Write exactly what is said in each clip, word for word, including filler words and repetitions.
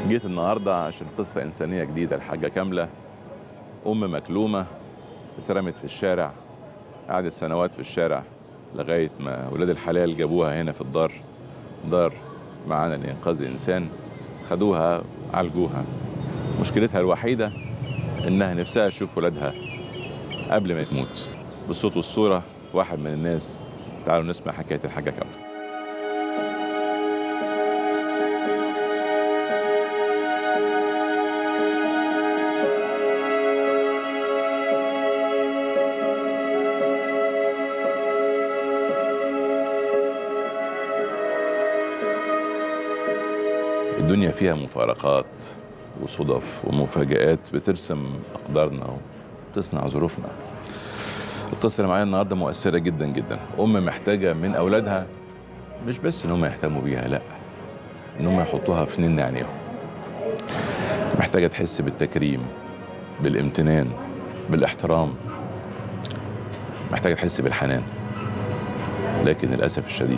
جيت النهارده عشان قصة إنسانية جديدة لحاجة كاملة، أم مكلومة اترمت في الشارع، قعدت سنوات في الشارع لغاية ما ولاد الحلال جابوها هنا في الدار، دار معانا لإنقاذ إنسان، خدوها عالجوها. مشكلتها الوحيدة إنها نفسها تشوف ولادها قبل ما تموت. بالصوت والصورة في واحد من الناس. تعالوا نسمع حكاية الحاجة كاملة. الدنيا فيها مفارقات وصدف ومفاجآت بترسم أقدارنا وتصنع ظروفنا. القصة اللي معايا النهارده مؤثرة جدا جدا. أم محتاجة من أولادها مش بس إن هم يهتموا بيها، لأ، إن هم يحطوها في نين عينيهم. محتاجة تحس بالتكريم، بالامتنان، بالاحترام. محتاجة تحس بالحنان. لكن للأسف الشديد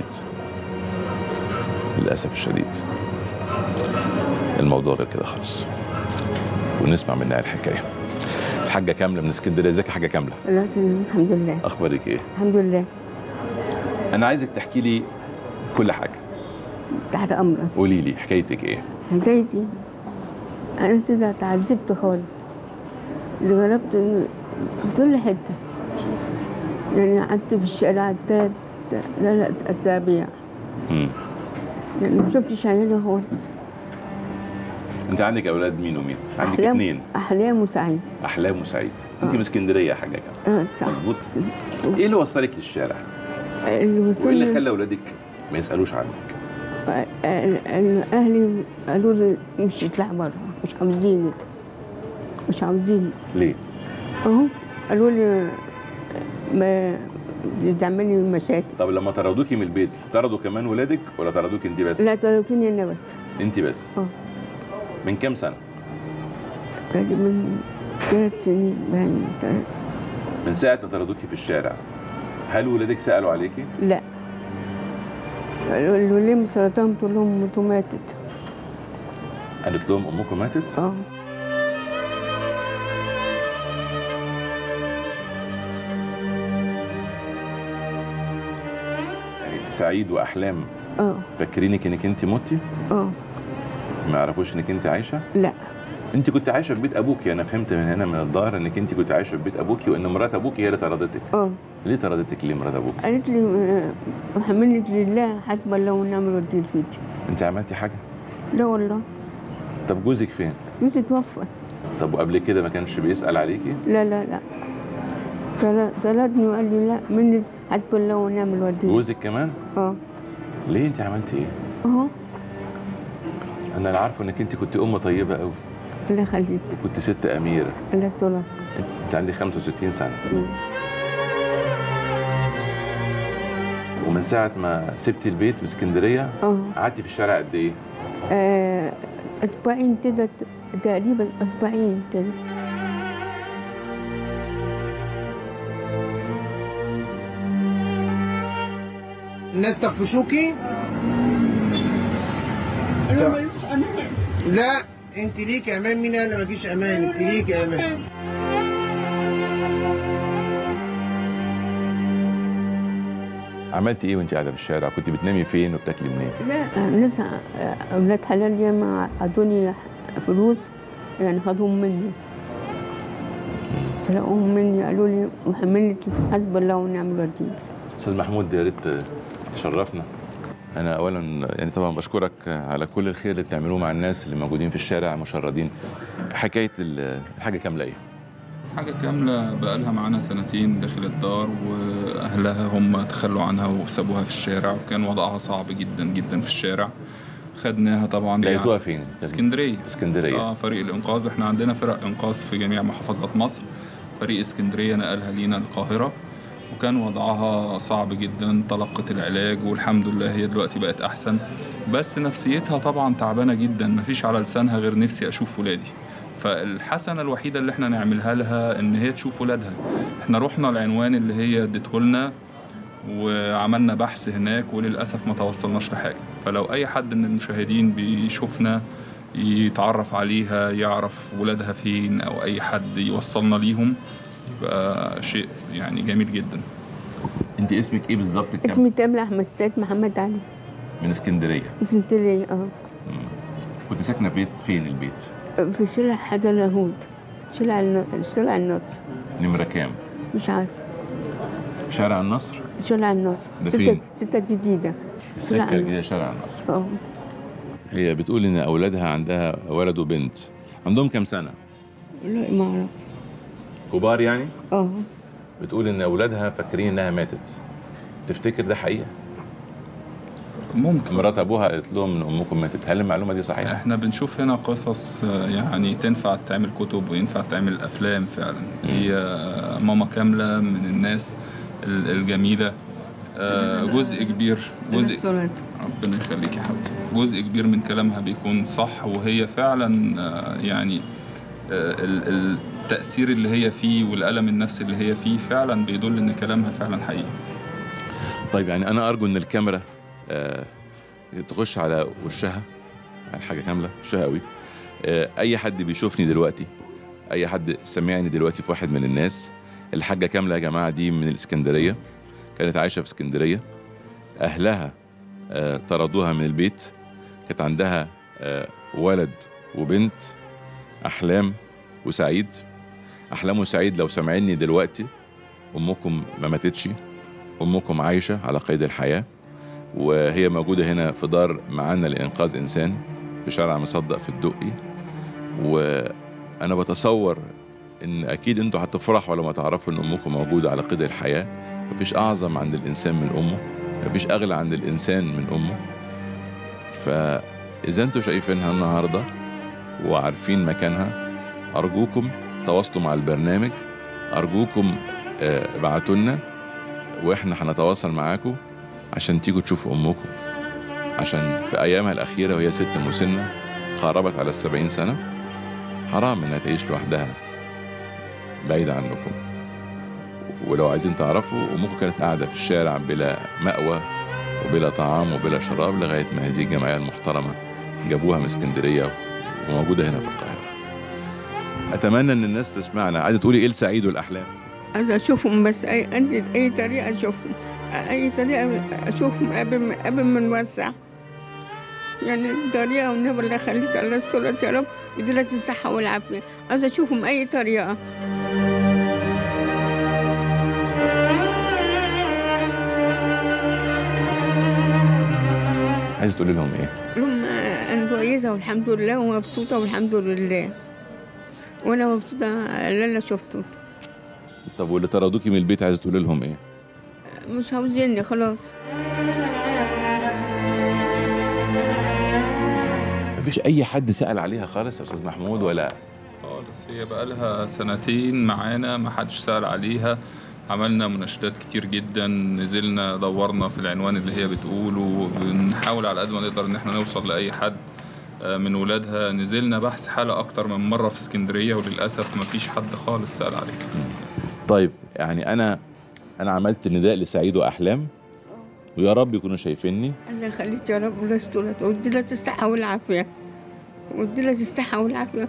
للأسف الشديد الموضوع غير كده خالص. ونسمع منها الحكايه. الحاجه كامله من اسكندريه. ازيك يا حاجه كامله؟ الحمد لله. اخبارك ايه؟ الحمد لله. انا عايزك تحكي لي كل حاجه. تحت امرك. قولي لي حكايتك ايه؟ حكايتي انا كده اتعذبت خالص، جربت في كل حته، يعني قعدت في الشارع ثلاث ثلاث اسابيع. امم يعني ما شفتش عيالي خالص. انت عندك اولاد مين ومين؟ عندك أحلام اثنين. احلام وسعيد. احلام وسعيد. انت من اسكندريه يا حاجه كامله. اه صح. مظبوط. ايه اللي وصلك للشارع؟ اللي وصلني وايه اللي خلى اولادك ما يسالوش عنك؟ اهلي قالوا لي مش تطلع بره، مش عاوزينك، مش عاوزين. ليه؟ اهو قالوا لي ما تعملي مشاكل. طب لما طردوكي من البيت طردوا كمان ولادك ولا طردوك انت بس؟ لا طردوني انا بس. انت بس؟ اه. من كام سنه؟ تقريبا ثلاث سنين باين. من ساعه ما طردوكي في الشارع هل ولادك سالوا عليكي؟ لا. قالوا لي مسرطان، قلت لهم امته ماتت. قالت لهم امكم ماتت؟ اه. يعني سعيد واحلام اه. فاكرينك انك انت متي؟ اه. ما يعرفوش انك انت عايشه؟ لا. انت كنت عايشه في بيت ابوكي. انا فهمت من هنا من الظاهر انك انت كنت عايشه في بيت ابوكي وان مرات ابوكي هي اللي طردتك. اه. ليه طردتك؟ ليه مرات ابوكي؟ قالت لي وحملت لله حسب الله ونعم الوكيل فيكي. انت عملتي حاجه؟ لا والله. طب جوزك فين؟ جوزي توفى. طب وقبل كده ما كانش بيسال عليكي؟ لا لا لا. طردني وقال لي لا مني حسب الله ونعم الوكيل. جوزك كمان؟ اه. ليه انت عملتي ايه؟ اهو. انا اللي عارفه انك انت كنت ام طيبه قوي. الله يخليك. كنت ست اميره. الله يسترك. انت عندك خمسة وستين سنه. مم. ومن ساعه ما سبتي البيت في اسكندريه اه. قعدتي في الشارع قد ايه؟ آه، اسبوعين كده تقريبا، اسبوعين كده. الناس طفشوكي؟ انا ماليش امان. لا، انت ليك امان. مين قال مالكيش امان؟ انت ليك امان. عملتي ايه وانت قاعده في الشارع؟ كنت بتنامي فين وبتاكلي منين؟ لا، ناس اولاد حلال ياما ادوني فلوس، يعني خدوهم مني، سرقوهم مني، قالوا لي محملك حسب الله ونعم الوكيل. استاذ محمود يا ريت تشرفنا. انا اولا يعني طبعا بشكرك على كل الخير اللي بتعملوه مع الناس اللي موجودين في الشارع مشردين. حكايه الحاجه كامله ايه؟ حاجة كاملة بقالها معانا سنتين داخل الدار، وأهلها هم تخلوا عنها وسابوها في الشارع، وكان وضعها صعب جدا جدا في الشارع. خدناها طبعا. لقيتوها يعني فين؟ اسكندرية. اسكندرية. اه فريق الإنقاذ، احنا عندنا فرق إنقاذ في جميع محافظات مصر. فريق اسكندرية نقلها لينا القاهرة، وكان وضعها صعب جدا. تلقت العلاج والحمد لله هي دلوقتي بقت أحسن، بس نفسيتها طبعا تعبانة جدا، مفيش على لسانها غير نفسي أشوف ولادي. فالحسنة الوحيدة اللي احنا نعملها لها ان هي تشوف ولادها. احنا رحنا العنوان اللي هي ادته لنا وعملنا بحث هناك، وللأسف ما توصلناش لحاجة. فلو اي حد من المشاهدين بيشوفنا يتعرف عليها، يعرف ولادها فين أو أي حد يوصلنا ليهم، يبقى شيء يعني جميل جدا. انت اسمك ايه بالظبط؟ اسمي تامر احمد سيد محمد علي. من اسكندريه؟ من اسكندريه اه. كنت ساكنه في بيت فين البيت؟ في شارع حدا اليهود، شارع الن- شارع النصر. نمره كام؟ مش عارفه. شارع النصر؟ شارع النصر. ده ستة فين؟ ستة جديدة. السكه الجديده شارع النصر. اه. هي بتقول ان اولادها عندها ولد وبنت. عندهم كام سنه؟ لا ما اعرف. كبار يعني؟ اه. بتقول ان اولادها فاكرين انها ماتت. تفتكر ده حقيقه؟ ممكن. مرات ابوها قالت لهم ان امكم ماتت، هل المعلومه دي صحيحه؟ احنا بنشوف هنا قصص يعني تنفع تعمل كتب وينفع تعمل افلام فعلا. هي ماما كامله من الناس الجميله. جزء كبير جزء ربنا يخليك يا حبيبتي، جزء كبير من كلامها بيكون صح، وهي فعلا يعني التأثير اللي هي فيه والألم النفسي اللي هي فيه فعلا بيدل ان كلامها فعلا حقيقي. طيب يعني انا ارجو ان الكاميرا آه تخش على وشها، الحاجه كامله وشها قوي. آه اي حد بيشوفني دلوقتي، اي حد سمعني دلوقتي في واحد من الناس، الحاجه كامله يا جماعه دي من الاسكندريه، كانت عايشه في اسكندريه، اهلها آه طردوها من البيت، كانت عندها آه ولد وبنت، احلام وسعيد. احلام وسعيد لو سامعيني دلوقتي، امكم ما ماتتش، امكم عايشه على قيد الحياه، وهي موجوده هنا في دار معانا لانقاذ انسان في شارع مصدق في الدقي. وانا بتصور ان اكيد انتوا هتفرحوا لما تعرفوا ان امكم موجوده على قيد الحياه. مفيش اعظم عند الانسان من امه، مفيش اغلى عند الانسان من امه. فاذا انتوا شايفينها النهارده وعارفين مكانها، ارجوكم تواصلوا مع البرنامج، ارجوكم ابعتوا لنا واحنا هنتواصل معاكم عشان تيجوا تشوفوا امكم، عشان في ايامها الاخيره وهي ست مسنه قاربت على السبعين سنه، حرام انها تعيش لوحدها بعيده عنكم. ولو عايزين تعرفوا، امكم كانت قاعده في الشارع بلا مأوى وبلا طعام وبلا شراب لغايه ما هذه الجمعيه المحترمه جابوها من اسكندريه وموجوده هنا في القاهره. اتمنى ان الناس تسمعنا. عايزه تقولي ايه لسعيد والاحلام؟ عايزه اشوفهم، بس اي عندي اي طريقه اشوفهم، اي طريقه اشوفهم قبل قبل ما نوسع، يعني طريقه والنبي اللي خليت على الصلاه يا رب يديلك الصحه والعافيه. عايزه اشوفهم اي طريقه. عايزه تقولي لهم ايه؟ لهم انا كويسه والحمد لله ومبسوطه والحمد لله، وانا مبسوطه اللي انا شفته. طب واللي طردوكي من البيت عايزه تقولي لهم ايه؟ مش عاوزيني خلاص. مفيش اي حد سأل عليها خالص يا استاذ محمود ولا؟ خالص، هي بقى لها سنتين معانا ما حدش سأل عليها. عملنا مناشدات كتير جدا، نزلنا دورنا في العنوان اللي هي بتقوله، وبنحاول على قد ما نقدر ان احنا نوصل لاي حد من ولادها. نزلنا بحث حالة اكتر من مرة في اسكندرية، وللاسف ما فيش حد خالص سأل عليها. طيب يعني انا انا عملت نداء لسعيد واحلام، ويا رب يكونوا شايفيني. الله يخليك يا رب، الله يسترك ويدي لك الصحه والعافيه، ويدي لك الصحه والعافيه.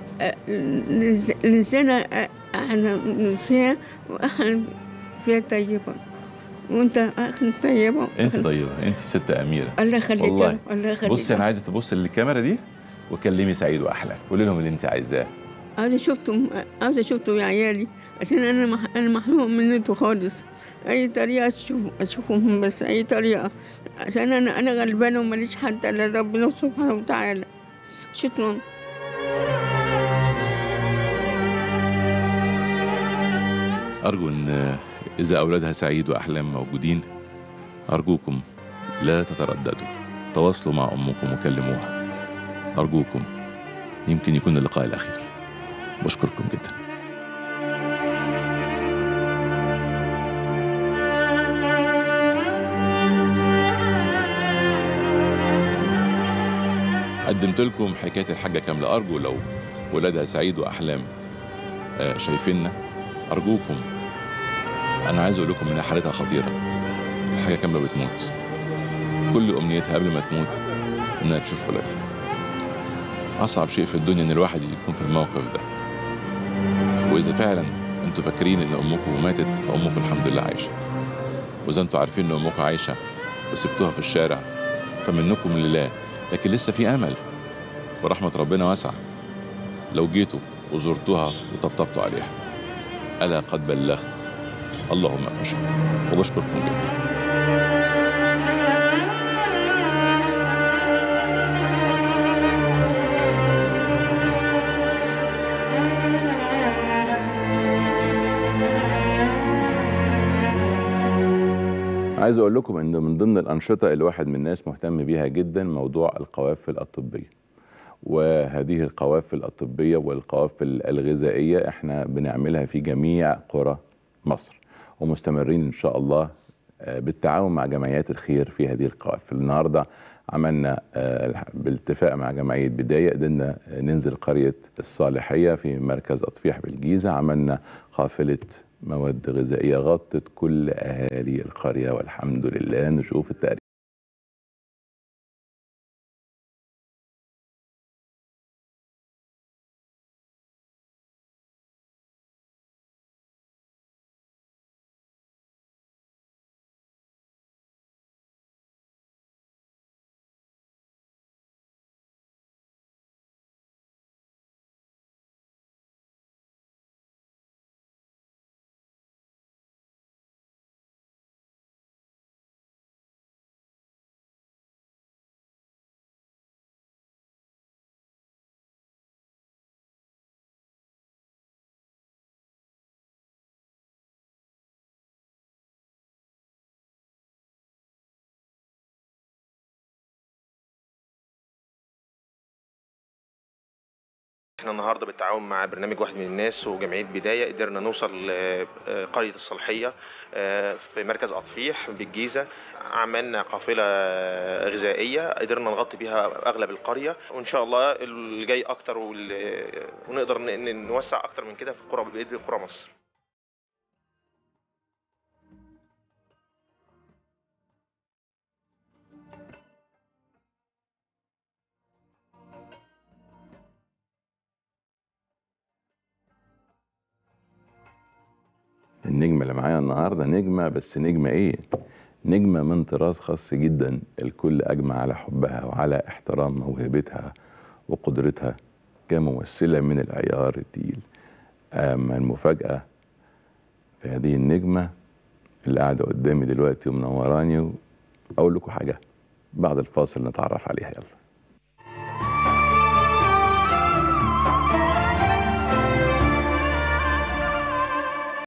الانسانه احنا فيها واحنا فيها طيبه، وانت اخي طيبه. انت طيبه، انت ست اميره. الله يخليك والله. يا رب، الله يخليك. بصي انا عايزه تبص للكاميرا دي وكلمي سعيد واحلام، قولي لهم اللي انت عايزاه. عاوزه شفتهم، عاوزه شفتهم يا عيالي، عشان انا مح... انا محروم منكم خالص. اي طريقه اشوف اشوفهم، بس اي طريقه، عشان انا انا غلبانه وماليش حد الا ربنا سبحانه وتعالى. شكرا. ارجو ان اذا اولادها سعيد واحلام موجودين، ارجوكم لا تترددوا، تواصلوا مع امكم وكلموها، ارجوكم، يمكن يكون اللقاء الاخير. بشكركم جدا. قدمت لكم حكايه الحاجه كامله. ارجو لو ولادها سعيد واحلام آه شايفيننا، ارجوكم، انا عايز اقول لكم ان حالتها خطيره. الحاجه كامله بتموت، كل امنيتها قبل ما تموت انها تشوف ولادها. أصعب شيء في الدنيا إن الواحد يكون في الموقف ده. وإذا فعلا أنتوا فاكرين إن أمكم ماتت فأمكم الحمد لله عايشة، وإذا أنتوا عارفين إن أمكم عايشة وسبتوها في الشارع فمنكم لله، لكن لسه في أمل ورحمة ربنا واسعة لو جيتوا وزرتوها وطبطبتوا عليها. ألا قد بلغت؟ اللهم فاشهد. وبشكركم جدا. عايز اقول لكم ان من ضمن الانشطه اللي واحد من الناس مهتم بيها جدا موضوع القوافل الطبيه، وهذه القوافل الطبيه والقوافل الغذائيه احنا بنعملها في جميع قرى مصر، ومستمرين ان شاء الله بالتعاون مع جمعيات الخير في هذه القوافل. النهارده عملنا بالاتفاق مع جمعيه بدايه قدرنا ننزل قريه الصالحيه في مركز اطفيح بالجيزه، عملنا قافله مواد غذائية غطت كل أهالي القرية والحمد لله. نشوف التقرير. احنا النهارده بالتعاون مع برنامج واحد من الناس وجمعيه بدايه قدرنا نوصل لقريه الصالحيه في مركز اطفيح بالجيزه. عملنا قافله غذائيه قدرنا نغطي بيها اغلب القريه، وان شاء الله اللي جاي اكتر ونقدر نوسع اكتر من كده في قرى باذن قرى مصر. النجمة اللي معايا النهاردة نجمة، بس نجمة ايه؟ نجمة من طراز خاص جدا، الكل أجمع على حبها وعلى احترام موهبتها وقدرتها كممثلة من العيار التقيل. أما المفاجأة في هذه النجمة اللي قاعدة قدامي دلوقتي ومنوراني، أقول لكم حاجة بعد الفاصل نتعرف عليها. يلا.